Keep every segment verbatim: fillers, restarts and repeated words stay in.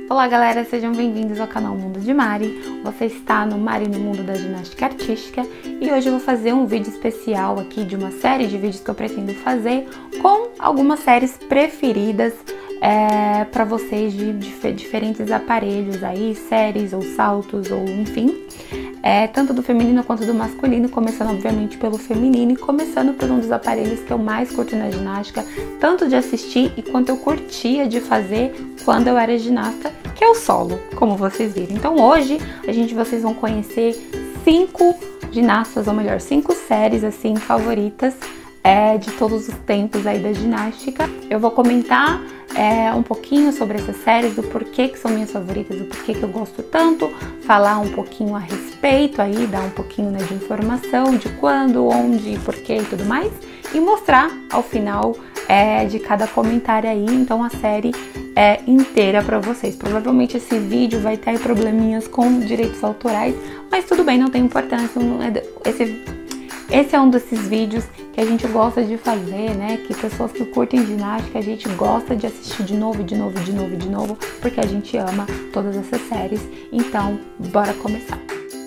Olá galera, sejam bem-vindos ao canal Mundo de Mari. Você está no Mari no Mundo da Ginástica Artística e hoje eu vou fazer um vídeo especial aqui de uma série de vídeos que eu pretendo fazer com algumas séries preferidas é, para vocês de, de diferentes aparelhos aí, séries ou saltos ou enfim, é, tanto do feminino quanto do masculino, começando obviamente pelo feminino e começando por um dos aparelhos que eu mais curto na ginástica, tanto de assistir e quanto eu curtia de fazer quando eu era ginasta, que é o solo, como vocês viram. Então hoje a gente, vocês vão conhecer cinco ginastas, ou melhor, cinco séries assim favoritas é, de todos os tempos aí da ginástica. Eu vou comentar é, um pouquinho sobre essas séries, do porquê que são minhas favoritas, do porquê que eu gosto tanto, falar um pouquinho a respeito aí, dar um pouquinho, né, de informação de quando, onde, porquê e tudo mais, e mostrar ao final é, de cada comentário aí, então a série é inteira para vocês. Provavelmente esse vídeo vai ter probleminhas com direitos autorais, mas tudo bem, não tem importância. Não é, esse, esse é um desses vídeos que a gente gosta de fazer, né? Que pessoas que curtem ginástica, a gente gosta de assistir de novo, de novo, de novo, de novo, porque a gente ama todas essas séries. Então, bora começar.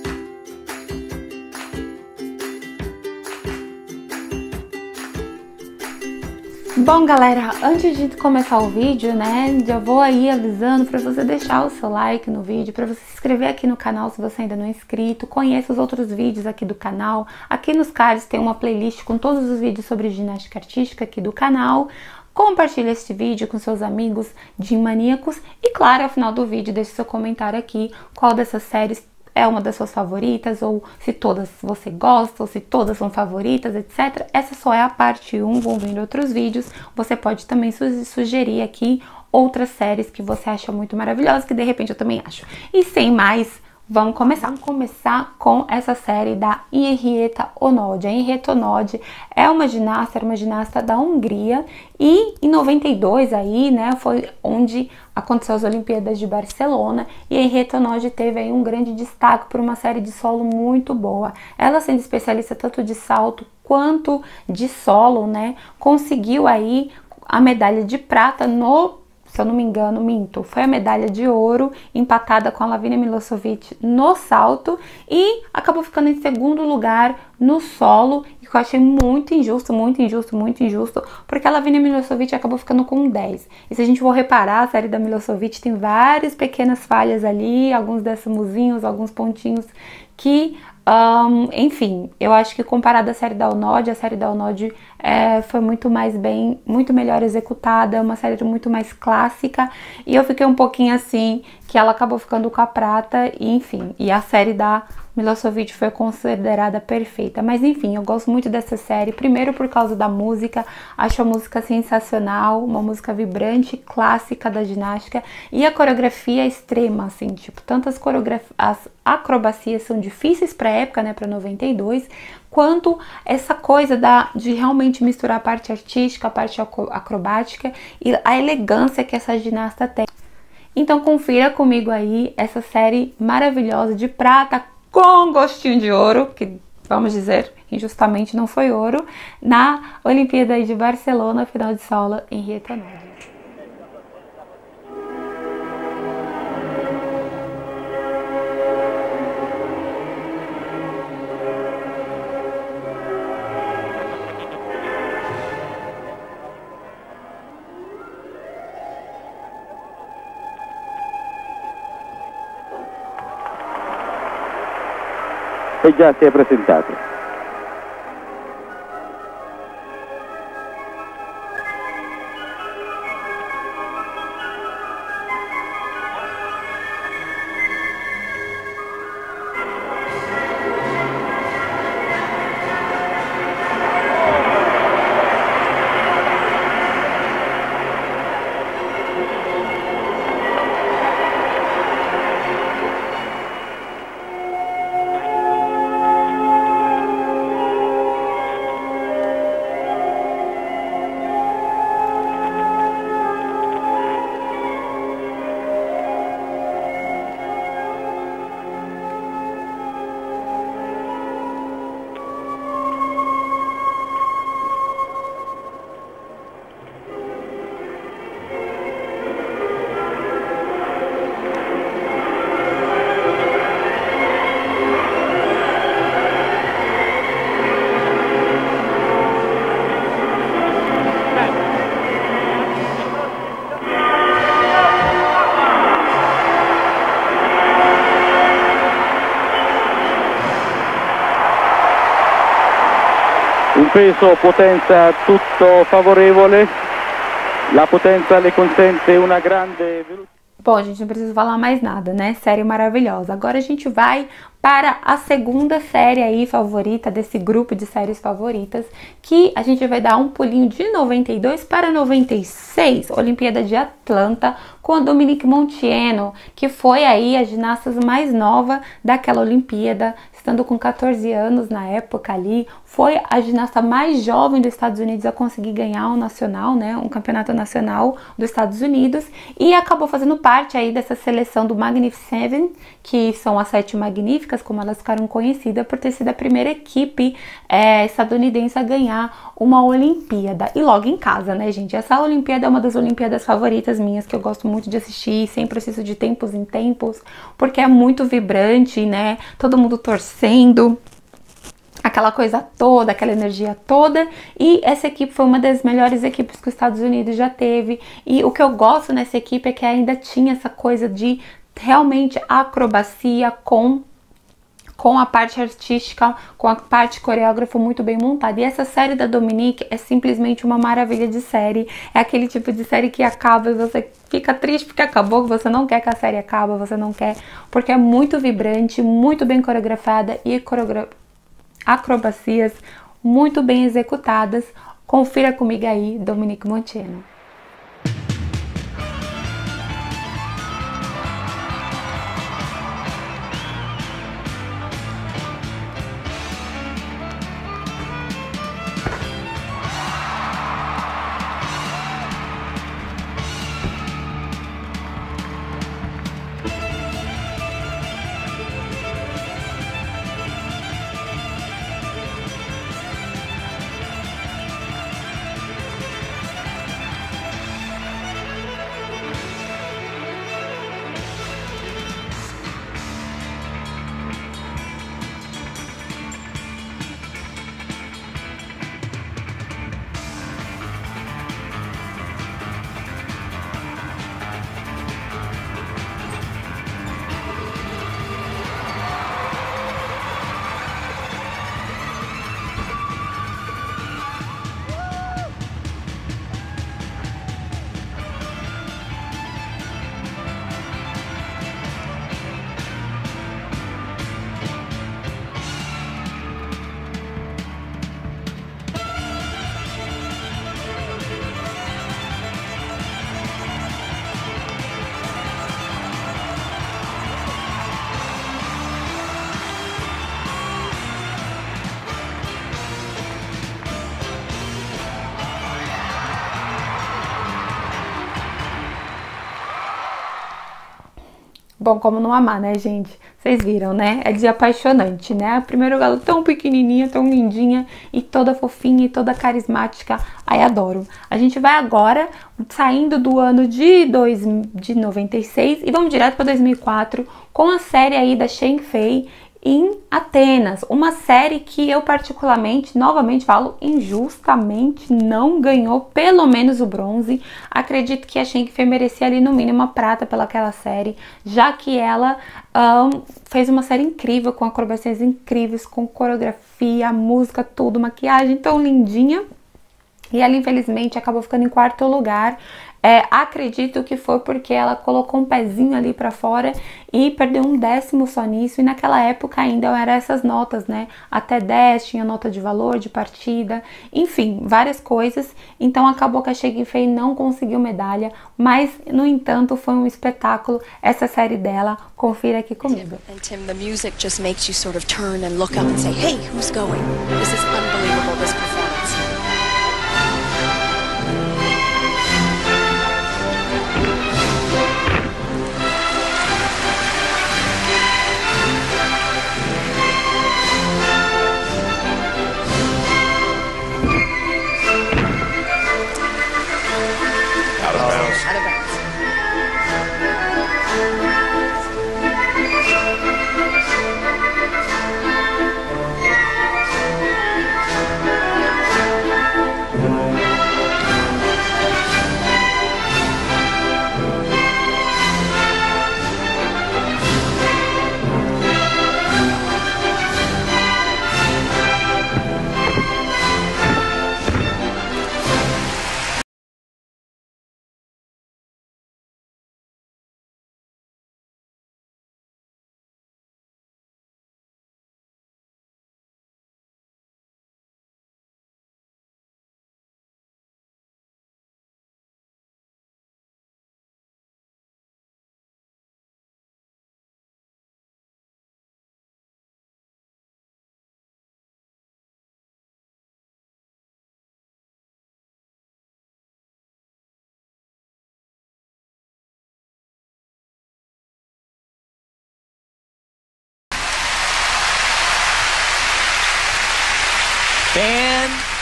Bom galera, antes de começar o vídeo, né, já vou aí avisando para você deixar o seu like no vídeo, para você se inscrever aqui no canal se você ainda não é inscrito, conheça os outros vídeos aqui do canal. Aqui nos cards tem uma playlist com todos os vídeos sobre ginástica artística aqui do canal. Compartilhe este vídeo com seus amigos gym-maníacos e claro, ao final do vídeo deixe seu comentário aqui qual dessas séries é uma das suas favoritas, ou se todas você gosta, ou se todas são favoritas, etcétera. Essa só é a parte um, vão vir outros vídeos. Você pode também su sugerir aqui outras séries que você acha muito maravilhosas, que de repente eu também acho. E sem mais, vamos começar. Vamos começar com essa série da Henrietta Onodi. A Henrietta Onodi é uma ginasta, era uma ginasta da Hungria, e em noventa e dois aí, né, foi onde aconteceu as Olimpíadas de Barcelona, e a Henrietta Onodi teve aí um grande destaque por uma série de solo muito boa. Ela, sendo especialista tanto de salto quanto de solo, né, conseguiu aí a medalha de prata no, se eu não me engano, minto, foi a medalha de ouro, empatada com a Lavina Milošević no salto, e acabou ficando em segundo lugar no solo, que eu achei muito injusto, muito injusto, muito injusto, porque a Lavina Milošević acabou ficando com dez. E se a gente for reparar, a série da Milošević tem várias pequenas falhas ali, alguns décimozinhos, alguns pontinhos que, um, enfim, eu acho que comparada à série da Onodi, a série da Onodi é, foi muito mais bem, muito melhor executada, uma série muito mais clássica, e eu fiquei um pouquinho assim, que ela acabou ficando com a prata, e enfim, e a série da Milošević foi considerada perfeita. Mas enfim, eu gosto muito dessa série, primeiro por causa da música, acho a música sensacional, uma música vibrante, clássica da ginástica, e a coreografia extrema, assim, tipo, tantas coreografias, as acrobacias são difíceis pra época, né, pra noventa e dois, quanto essa coisa da, de realmente misturar a parte artística, a parte acrobática e a elegância que essa ginasta tem. Então confira comigo aí essa série maravilhosa de prata, com gostinho de ouro, que vamos dizer, injustamente não foi ouro, na Olimpíada de Barcelona, final de solo, Henrietta Onodi. E già si è presentato. peso potenza tutto favorevole. La potenza le consente una grande velocità. Bom, gente, não preciso falar mais nada, né? Série maravilhosa. Agora a gente vai para a segunda série aí favorita desse grupo de séries favoritas, que a gente vai dar um pulinho de noventa e dois para noventa e seis, Olimpíada de Atlanta, com a Dominique Montano, que foi aí a ginasta mais nova daquela Olimpíada, estando com quatorze anos na época ali, foi a ginasta mais jovem dos Estados Unidos a conseguir ganhar um nacional, né, um campeonato nacional dos Estados Unidos, e acabou fazendo parte aí dessa seleção do Magnificent Seven, que são as sete magníficas, como elas ficaram conhecidas, por ter sido a primeira equipe é, estadunidense a ganhar uma Olimpíada, e logo em casa, né, gente? Essa Olimpíada é uma das Olimpíadas favoritas minhas, que eu gosto muito de assistir, sempre assisto de tempos em tempos, porque é muito vibrante, né, todo mundo torcendo, aquela coisa toda, aquela energia toda, e essa equipe foi uma das melhores equipes que os Estados Unidos já teve, e o que eu gosto nessa equipe é que ainda tinha essa coisa de realmente acrobacia com com a parte artística, com a parte coreógrafa muito bem montada. E essa série da Dominique é simplesmente uma maravilha de série. É aquele tipo de série que acaba e você fica triste porque acabou, que você não quer que a série acabe, você não quer, porque é muito vibrante, muito bem coreografada e coreogra acrobacias muito bem executadas. Confira comigo aí, Dominique Montano. Bom, como não amar, né, gente? Vocês viram, né? É de apaixonante, né? Primeiro ela tão pequenininha, tão lindinha e toda fofinha e toda carismática. Ai, adoro. A gente vai agora saindo do ano de, dois, de noventa e seis e vamos direto para dois mil e quatro com a série aí da Shang Fei em Atenas, uma série que eu particularmente, novamente falo, injustamente não ganhou pelo menos o bronze. Acredito que a Shang Fei merecia ali no mínimo a prata pelaquela série, já que ela um, fez uma série incrível, com acrobacias incríveis, com coreografia, música, tudo, maquiagem tão lindinha. E ela infelizmente acabou ficando em quarto lugar. É, acredito que foi porque ela colocou um pezinho ali pra fora e perdeu um décimo só nisso, e naquela época ainda eram essas notas, né, até dez tinha nota de valor, de partida, enfim, várias coisas. Então acabou que a Shang Fei não conseguiu medalha, mas no entanto foi um espetáculo essa série dela. Confira aqui comigo. And Tim, the music just makes you sort of turn and look up and say, hey, who's going? This is unbelievable, this performance. Out of bounds. Out of bounds.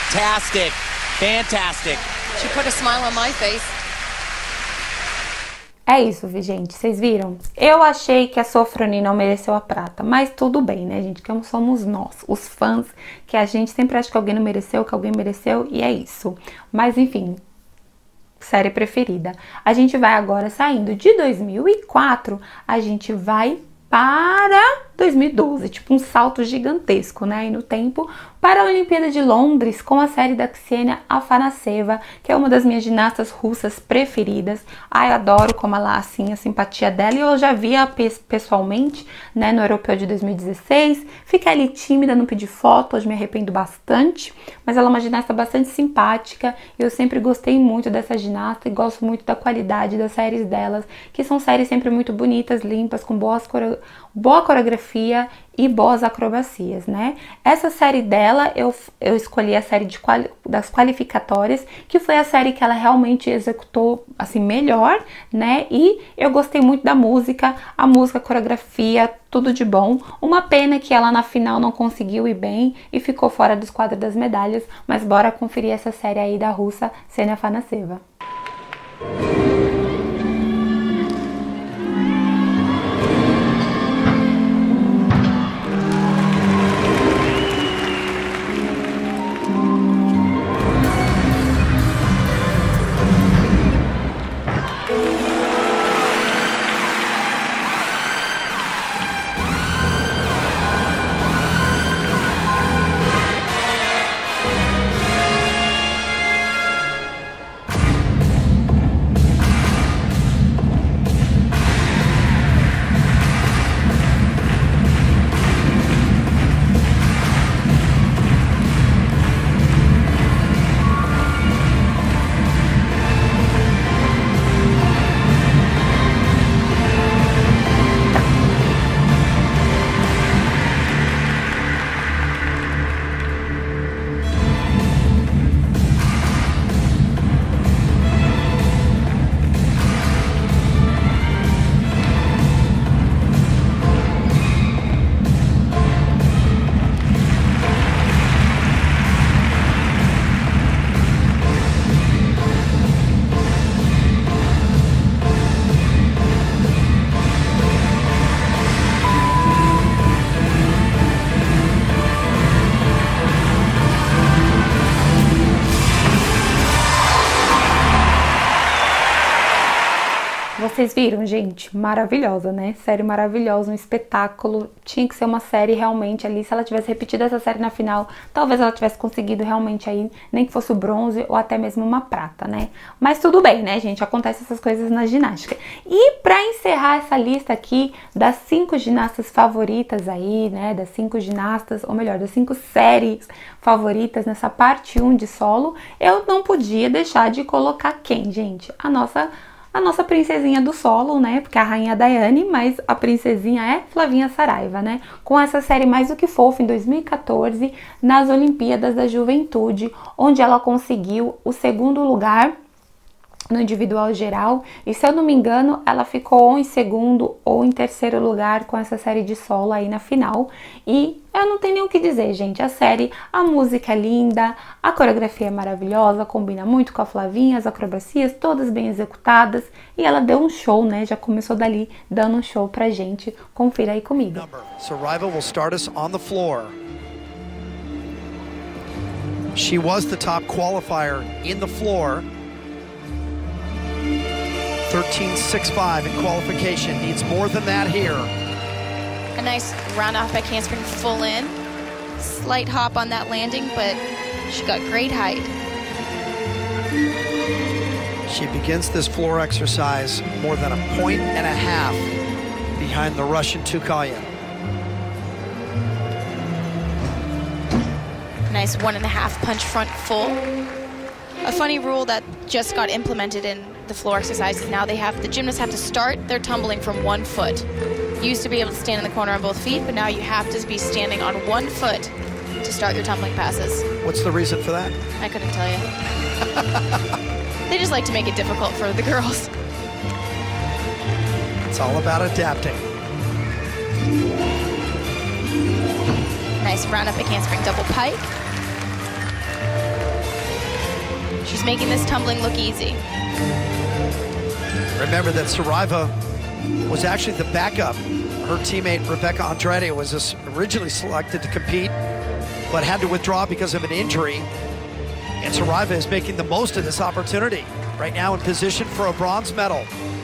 Fantastic. Fantastic. She put a smile on my face. É isso, gente. Vocês viram? Eu achei que a Sofroni não mereceu a prata, mas tudo bem, né, gente? Que somos nós, os fãs, que a gente sempre acha que alguém não mereceu, que alguém mereceu, e é isso. Mas, enfim, série preferida. A gente vai agora saindo de dois mil e quatro, a gente vai para dois mil e doze, tipo um salto gigantesco, né, aí no tempo, para a Olimpíada de Londres, com a série da Ksenia Afanasseva, que é uma das minhas ginastas russas preferidas. Ai, adoro como ela, assim, a simpatia dela, e eu já via pessoalmente, né, no Europeu de dois mil e dezesseis, fiquei ali tímida, não pedi foto, hoje me arrependo bastante, mas ela é uma ginasta bastante simpática, e eu sempre gostei muito dessa ginasta, e gosto muito da qualidade das séries delas, que são séries sempre muito bonitas, limpas, com boas core... boa coreografia e boas acrobacias, né? Essa série dela, eu, eu escolhi a série de quali, das qualificatórias, que foi a série que ela realmente executou, assim, melhor, né? E eu gostei muito da música, a música, a coreografia, tudo de bom. Uma pena que ela na final não conseguiu ir bem e ficou fora dos quadros das medalhas, mas bora conferir essa série aí da russa Ksenia Afanasseva. Vocês viram, gente? Maravilhosa, né? Série maravilhosa, um espetáculo. Tinha que ser uma série realmente ali. Se ela tivesse repetido essa série na final, talvez ela tivesse conseguido realmente aí, nem que fosse o bronze ou até mesmo uma prata, né? Mas tudo bem, né, gente? Acontece essas coisas na ginástica. E pra encerrar essa lista aqui das cinco ginastas favoritas aí, né? Das cinco ginastas, ou melhor, das cinco séries favoritas nessa parte um de solo, eu não podia deixar de colocar quem, gente? A nossa... A nossa princesinha do solo, né? Porque a rainha Daiane, mas a princesinha é Flavinha Saraiva, né? Com essa série Mais do que Fofa em dois mil e quatorze, nas Olimpíadas da Juventude, onde ela conseguiu o segundo lugar no individual geral, e se eu não me engano, ela ficou ou em segundo ou em terceiro lugar com essa série de solo aí na final. E eu não tenho nem o que dizer, gente. A série, a música é linda, a coreografia é maravilhosa, combina muito com a Flavinha, as acrobacias todas bem executadas, e ela deu um show, né? Já começou dali dando um show pra gente. Confira aí comigo. Saraiva will start us on the floor. She was the top qualifier in the floor. thirteen sixty-five in qualification, needs more than that here. A nice round off by handspring full in. Slight hop on that landing, but she got great height. She begins this floor exercise more than a point and a half behind the Russian Tukalyan. Nice one and a half punch front full. A funny rule that just got implemented in the floor exercises now, they have the gymnasts have to start their tumbling from one foot. You used to be able to stand in the corner on both feet, but now you have to be standing on one foot to start your tumbling passes. What's the reason for that? I couldn't tell you. They just like to make it difficult for the girls. It's all about adapting. Nice round up a handspring double pike. She's making this tumbling look easy. Remember that Saraiva was actually the backup. Her teammate Rebecca Andrade was originally selected to compete, but had to withdraw because of an injury. And Saraiva is making the most of this opportunity. Right now in position for a bronze medal.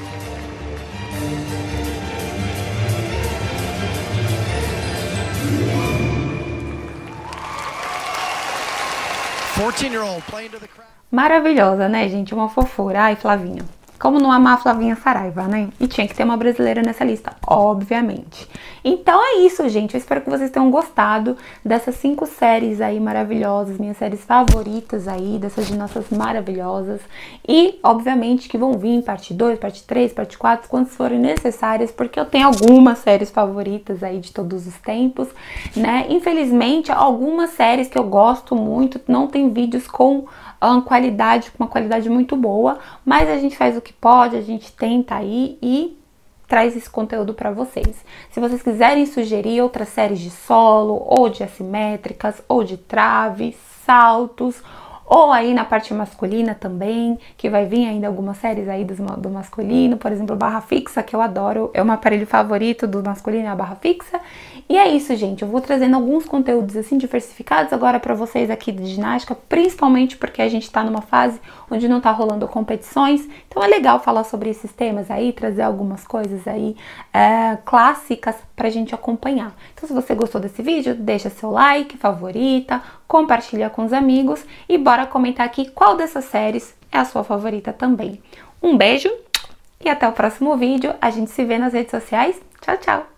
fourteen-year-old playing to the crowd. Maravilhosa, né, gente? Uma fofura. Ai, Flavinha. Como não amar a Flavinha Saraiva, né? E tinha que ter uma brasileira nessa lista, obviamente. Então é isso, gente. Eu espero que vocês tenham gostado dessas cinco séries aí maravilhosas, minhas séries favoritas aí, dessas ginastas maravilhosas. E, obviamente, que vão vir parte dois, parte três, parte quatro, quando forem necessárias, porque eu tenho algumas séries favoritas aí de todos os tempos, né? Infelizmente, algumas séries que eu gosto muito não tem vídeos com uma qualidade, com uma qualidade muito boa, mas a gente faz o que pode, a gente tenta aí e traz esse conteúdo para vocês. Se vocês quiserem sugerir outras séries de solo, ou de assimétricas, ou de trave, saltos, ou aí na parte masculina também, que vai vir ainda algumas séries aí do, do masculino, por exemplo, barra fixa, que eu adoro, é o meu aparelho favorito do masculino, é a barra fixa. E é isso, gente, eu vou trazendo alguns conteúdos assim diversificados agora para vocês aqui de ginástica, principalmente porque a gente tá numa fase onde não tá rolando competições, então é legal falar sobre esses temas aí, trazer algumas coisas aí é, clássicas pra gente acompanhar. Então se você gostou desse vídeo, deixa seu like, favorita, compartilha com os amigos e bora comentar aqui qual dessas séries é a sua favorita também. Um beijo e até o próximo vídeo, a gente se vê nas redes sociais, tchau, tchau!